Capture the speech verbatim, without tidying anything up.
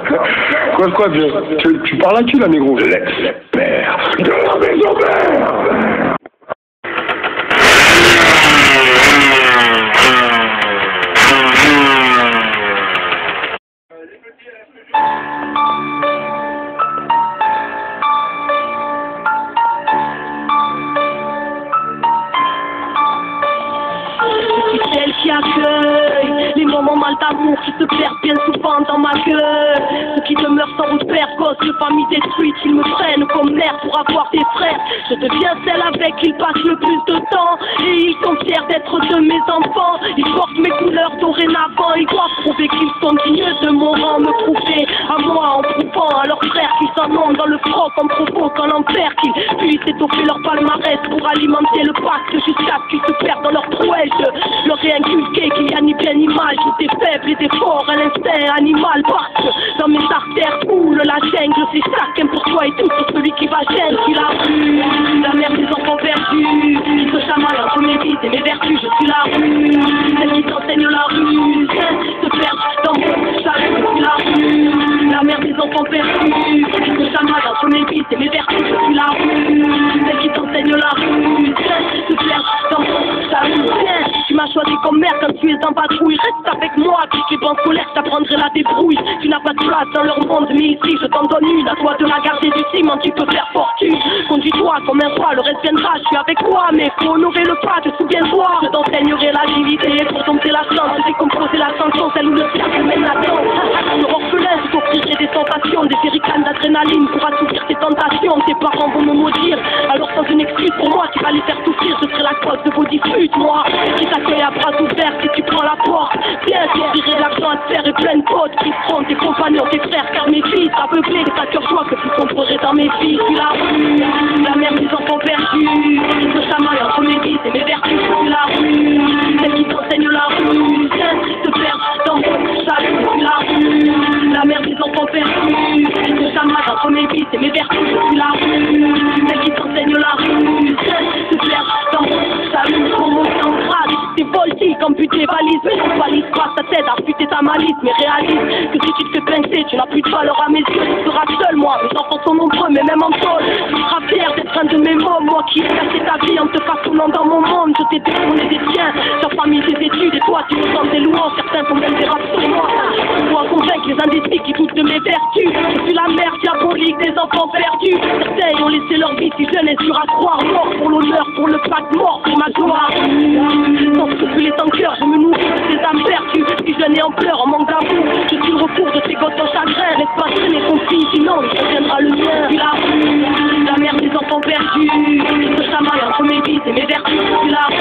Quoi, quoi, tu, tu parles à qui là, négro? L'expert de la maison mère. Celle qui accueille les moments mal d'amour qui se perdent bien souvent dans ma gueule. Ceux qui demeurent sans repère, cause de famille détruite, ils me prennent comme mère pour avoir des frères. Je deviens celle avec qui ils passent le plus de temps et ils sont fiers d'être de mes enfants. Ils portent mes couleurs dorénavant, ils doivent prouver qu'ils sont dignes de mon rang, me prouver à moi en prouvant à leurs frères qu'ils s'en ont dans le froc en provoquant l'enfer, qu'ils puissent étoffer leur palmarès pour alimenter le pacte jusqu'à ce qu'ils se perdent dans leur prouesse. Je leur ai inculqué qu'il n'y a ni bien ni mal, des faibles et des forts, à l'instinct animal parce que dans mes artères coule la jungle, c'est chacun pour toi et tout pour celui qui va gêner, qui la rue, la mère des enfants perdus, qui se chamaille entre mes vices et mes vertus, je suis la rue, celle qui t'enseigne la rue, se perdre dans mon salut, je suis la rue, la mère des enfants perdus, qui se chamaille entre mes vices et mes vertus, je suis la rue, celle qui t'enseigne la rue, se perdre dans mon salut, tu m'as choisi comme mère quand tu es en patrouille, reste avec moi, qui est en colère, t'apprendrai la débrouille, tu n'as pas de place dans leur monde, mais ici je t'en donne une, à toi de la garder du ciment, tu peux faire fortune, conduis-toi comme un roi, le reste viendra, je suis avec toi, mais faut honorer le pas, te souviens-toi, je t'enseignerai l'agilité, pour dompter la chance, décomposer la chanson, celle où le cercle mène la danse, le orphelin, je t'offrirai des sensations, des jerrycans d'adrénaline pour assouvir tes tentations, tes parents vont me maudire, alors sans une excuse pour moi, qui va les faire souffrir, je serai la cause de vos disputes, moi, qui t'accueille à bras ouverts, si tu prends la porte, bien, j'offrirai l'argent à te faire et plein de potes, qui seront tes compagnons, tes frères, car mes fils, aveuglés, ça cœur toi que tu sombrerais dans mes vies, je suis la rue, la mère des enfants perdus, qui se chamaille entre mes vices et mes vertus, je suis la rue, celle qui t'enseigne la rue, te perdre dans mon salut, je suis la rue, la mère des enfants perdus, qui se chamaille entre mes vices et mes vertus, je suis la rue, celle qui t'enseigne la rue, te perdre dans mon salut, pour monter en grade, t'es voltige comme but des valises, mais on valise pas, ça t'aide à fuiter ta malice, mais réalise que si tu te fais pincer, tu n'as plus de valeur à mes yeux, tu seras seul, moi, mes enfants sont nombreux, mais même en tôle, tu seras fier d'être un de mes mots, moi qui ai cassé ta vie en te façonnant dans mon monde, je t'ai détourné des tiens, ta famille, tes études, et toi, tu me sens des louanges, certains font même des raps sur moi, je dois convaincre les indécis qui doutent de mes vertus, je suis la mère diabolique des enfants perdus, certains ont laissé leur vie si jeune et sur à croire, mort pour l'honneur, pour le pacte, mort pour ma gloire, sans scrupules sans cœur, je me nourris de ces âmes perdues, si jeune et en pleurs, en manque d'amour, je suis le recours de tes gosses en chagrin, laisse pas traîner ton fils, sinon il deviendra le mien, puis la rue, la mère des enfants perdus, qui se chamaille entre mes vices et mes vertus, puis la rue,